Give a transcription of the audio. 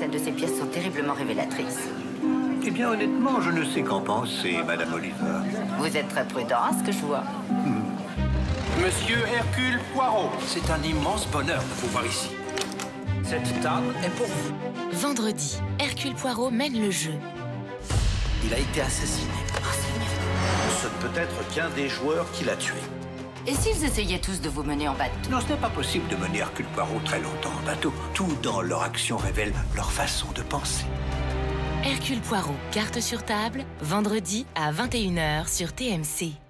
certaines de ces pièces sont terriblement révélatrices. Eh bien, honnêtement, je ne sais qu'en penser, Madame Oliver. Vous êtes très prudent, à ce que je vois. Monsieur Hercule Poirot, c'est un immense bonheur de vous voir ici. Cette table est pour vous. Vendredi, Hercule Poirot mène le jeu. Il a été assassiné. Oh, Seigneur. Ce ne peut être qu'un des joueurs qui l'a tué. Et s'ils essayaient tous de vous mener en bateau? Non, ce n'est pas possible de mener Hercule Poirot très longtemps en bateau. Tout dans leur action révèle leur façon de penser. Hercule Poirot, carte sur table, vendredi à 21 h sur TMC.